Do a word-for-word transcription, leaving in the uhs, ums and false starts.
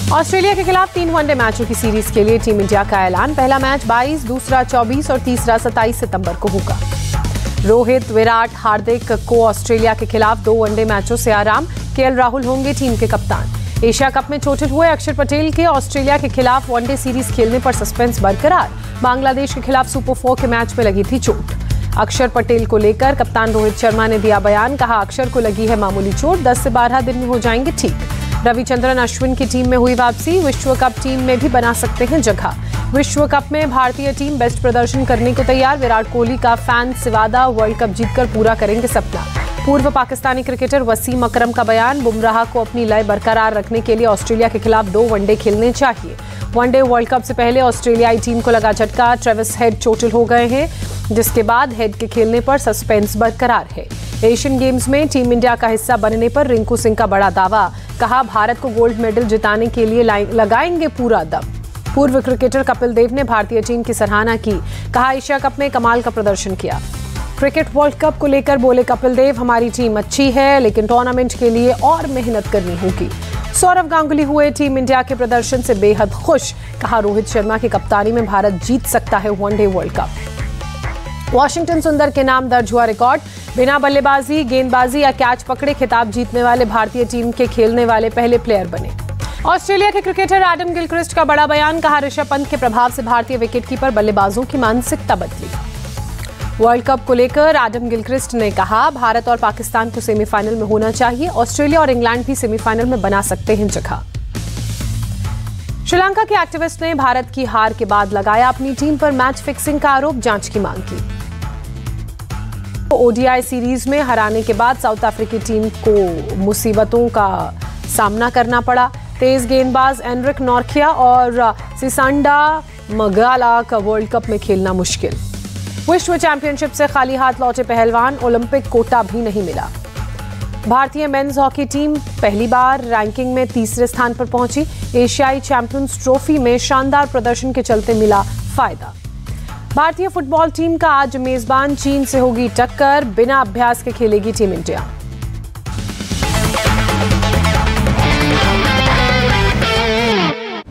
Australia के खिलाफ तीन वनडे मैचों की सीरीज के लिए टीम इंडिया का ऐलान। पहला मैच बाईस, दूसरा चौबीस और तीसरा सत्ताईस सितंबर को होगा। रोहित, विराट, हार्दिक को ऑस्ट्रेलिया के खिलाफ दो वनडे मैचों से आराम। केएल राहुल होंगे टीम के कप्तान। एशिया कप में चोटिल हुए अक्षर पटेल के ऑस्ट्रेलिया के खिलाफ वनडे सीरीज खेलने पर सस्पेंस बरकरार। बांग्लादेश के खिलाफ सुपर फोर के मैच में लगी थी चोट। अक्षर पटेल को लेकर कप्तान रोहित शर्मा ने दिया बयान। कहा, अक्षर को लगी है मामूली चोट, दस से बारह दिन में हो जाएंगे ठीक। रविचंद्रन अश्विन की टीम में हुई वापसी। विश्व कप टीम में भी बना सकते हैं जगह। विश्व कप में भारतीय टीम बेस्ट प्रदर्शन करने को तैयार। विराट कोहली का फैन सिवादा वर्ल्ड कप जीतकर पूरा करेंगे सपना। पूर्व पाकिस्तानी क्रिकेटर वसीम अकरम का बयान। बुमराह को अपनी लय बरकरार रखने के लिए ऑस्ट्रेलिया के खिलाफ दो वनडे खेलने चाहिए। वनडे वर्ल्ड कप से पहले ऑस्ट्रेलियाई टीम को लगा झटका। ट्रेविस हेड चोटिल हो गए हैं, जिसके बाद हेड के खेलने पर सस्पेंस बरकरार है। एशियन गेम्स में टीम इंडिया का हिस्सा बनने पर रिंकू सिंह का बड़ा दावा। कहा, भारत को गोल्ड मेडल जिताने के लिए लगाएंगे पूरा दम। पूर्व क्रिकेटर कपिल देव ने भारतीय टीम की सराहना की। कहा, एशिया कप में कमाल का प्रदर्शन किया। क्रिकेट वर्ल्ड कप को लेकर बोले कपिल देव, हमारी टीम अच्छी है लेकिन टूर्नामेंट के लिए और मेहनत करनी होगी। सौरव गांगुली हुए टीम इंडिया के प्रदर्शन से बेहद खुश। कहा, रोहित शर्मा की कप्तानी में भारत जीत सकता है वनडे वर्ल्ड कप। वॉशिंगटन सुंदर के नाम दर्ज हुआ रिकॉर्ड। बिना बल्लेबाजी, गेंदबाजी या कैच पकड़े खिताब जीतने वाले भारतीय टीम के खेलने वाले पहले प्लेयर बने। ऑस्ट्रेलिया के क्रिकेटर एडम गिलक्रिस्ट का बड़ा बयान। कहा, ऋषभ पंत के प्रभाव से भारतीय विकेटकीपर बल्लेबाजों की मानसिकता बदली। वर्ल्ड कप को लेकर एडम गिलक्रिस्ट ने कहा, भारत और पाकिस्तान को सेमीफाइनल में होना चाहिए। ऑस्ट्रेलिया और इंग्लैंड भी सेमीफाइनल में बना सकते हैं जगह। श्रीलंका के एक्टिविस्ट ने भारत की हार के बाद लगाया अपनी टीम पर मैच फिक्सिंग का आरोप। जांच की मांग की। ओडीआई सीरीज में हराने के बाद साउथ अफ्रीकी टीम को मुसीबतों का सामना करना पड़ा। तेज गेंदबाज एनरिक नॉर्किया और सिसांडा मगाला का वर्ल्ड कप में खेलना मुश्किल। विश्व चैंपियनशिप से खाली हाथ लौटे पहलवान। ओलंपिक कोटा भी नहीं मिला। भारतीय मेंस हॉकी टीम पहली बार रैंकिंग में तीसरे स्थान पर पहुंची। एशियाई चैंपियंस ट्रॉफी में शानदार प्रदर्शन के चलते मिला फायदा। भारतीय फुटबॉल टीम का आज मेजबान चीन से होगी टक्कर। बिना अभ्यास के खेलेगी टीम इंडिया।